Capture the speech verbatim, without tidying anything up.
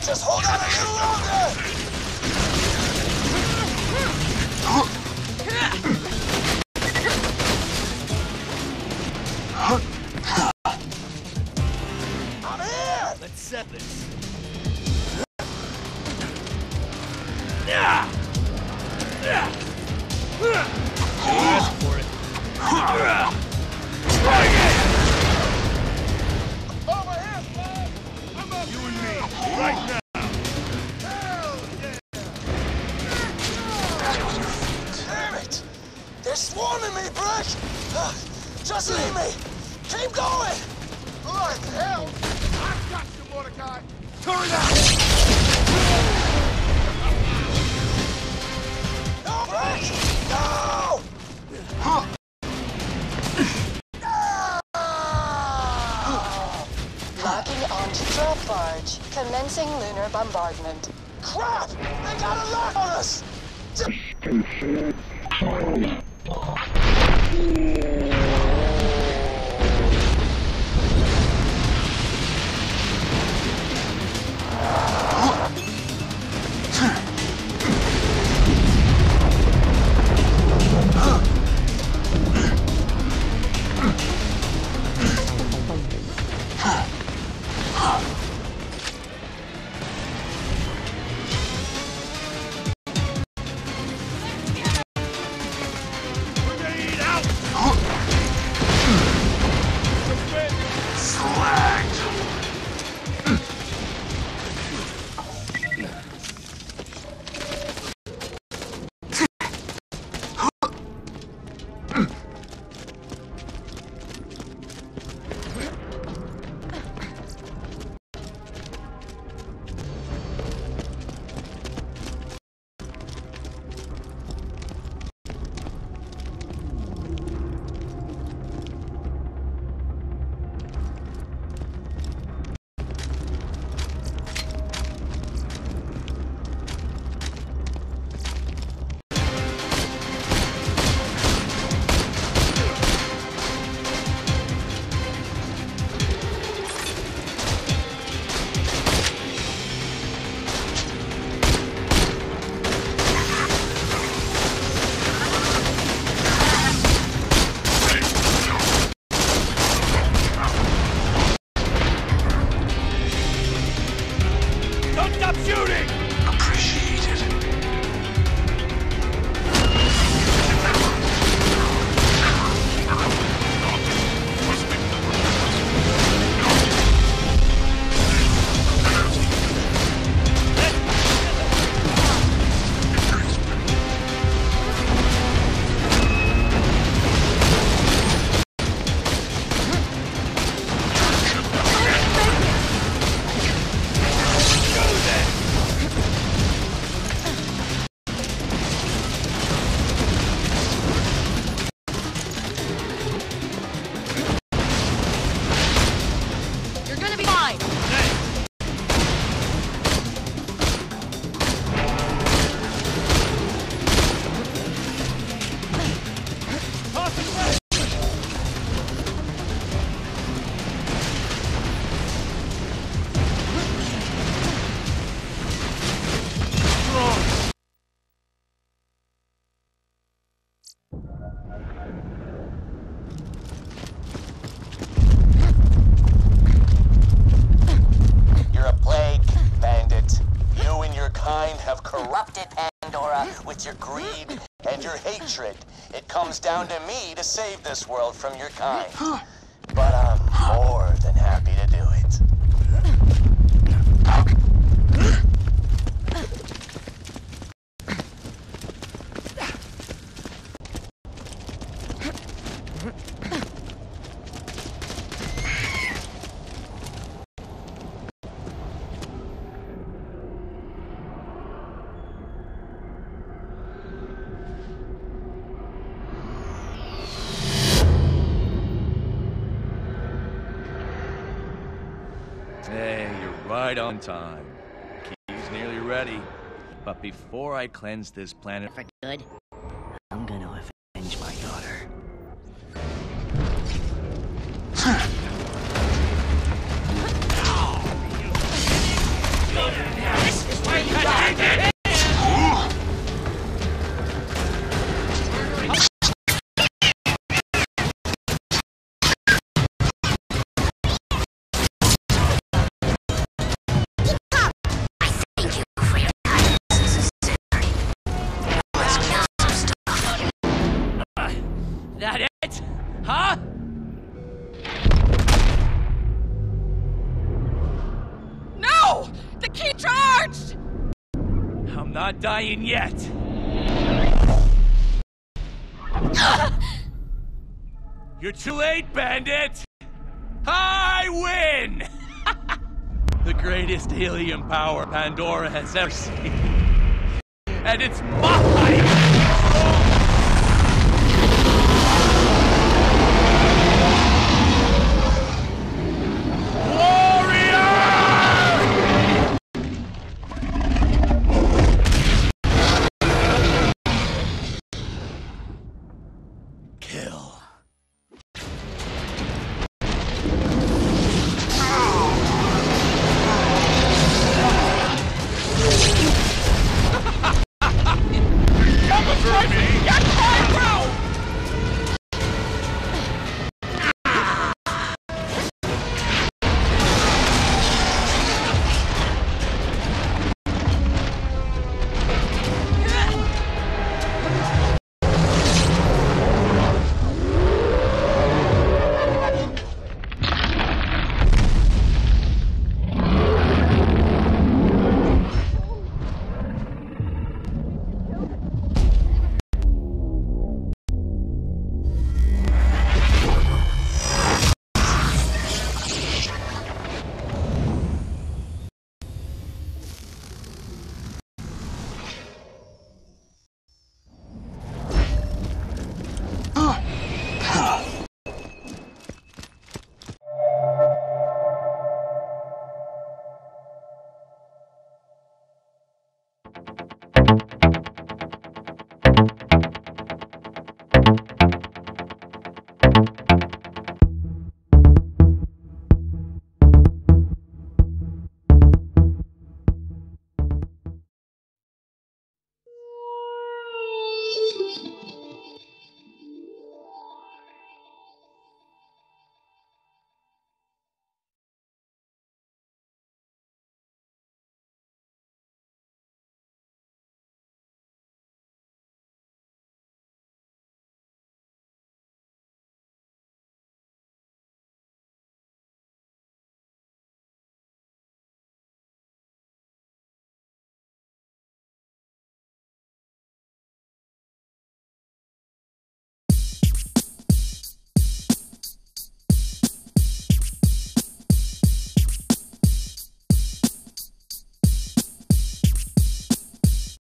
Just hold on a little longer! I'm here! Let's set this. Yeah! Yeah! Ask for it. Bring it! Over here, man! I'm up You and me, right now. Hell yeah! Damn it! They're swarming me, Brick! Uh, just leave me! Keep going! Like hell! I've got you, Mordecai! Turn out! No, Brick! No! Huh. Locking onto drop barge. Commencing lunar bombardment. Crap! They got a lock on us! With your greed and your hatred, it comes down to me to save this world from your kind. But I'm more than happy to do it. Hey, you're right on time. Key's nearly ready. But before I cleanse this planet For good, I'm gonna avenge my daughter. That it? Huh? No! The key charged! I'm not dying yet. You're too late, Bandit! I win! The greatest helium power Pandora has ever seen. And it's mine!